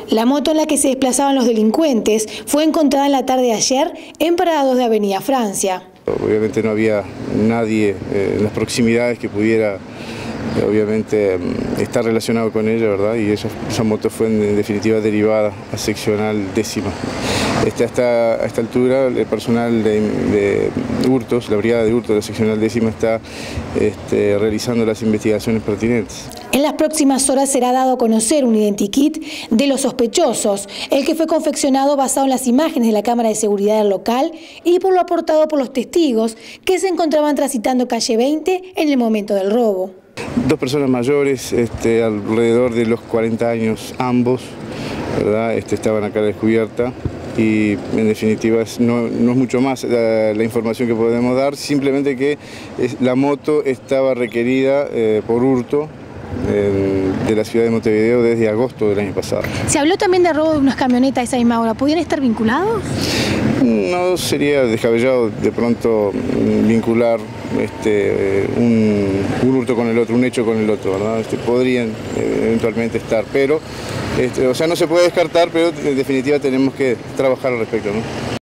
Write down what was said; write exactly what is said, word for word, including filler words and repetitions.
La moto en la que se desplazaban los delincuentes fue encontrada en la tarde de ayer en parados de Avenida Francia. Obviamente no había nadie eh, en las proximidades que pudiera eh, obviamente estar relacionado con ella, ¿verdad? Y esa, esa moto fue en, en definitiva derivada a seccional décima. Este, hasta, a esta altura el personal de, de hurtos, la brigada de hurtos de la seccional décima está este, realizando las investigaciones pertinentes. En las próximas horas será dado a conocer un identikit de los sospechosos, el que fue confeccionado basado en las imágenes de la cámara de seguridad del local y por lo aportado por los testigos que se encontraban transitando calle veinte en el momento del robo. Dos personas mayores, este, alrededor de los cuarenta años ambos, ¿verdad? Este, estaban acá a la descubierta. Y en definitiva no, no es mucho más la, la información que podemos dar, simplemente que es, la moto estaba requerida eh, por hurto eh, de la ciudad de Montevideo desde agosto del año pasado. Se habló también de robo de unas camionetas a esa misma hora, ¿podrían estar vinculados? No sería descabellado de pronto vincular este, un, un hurto con el otro, un hecho con el otro, ¿verdad? Este, podrían eh, eventualmente estar, pero, este, o sea, no se puede descartar, pero en definitiva tenemos que trabajar al respecto, ¿no?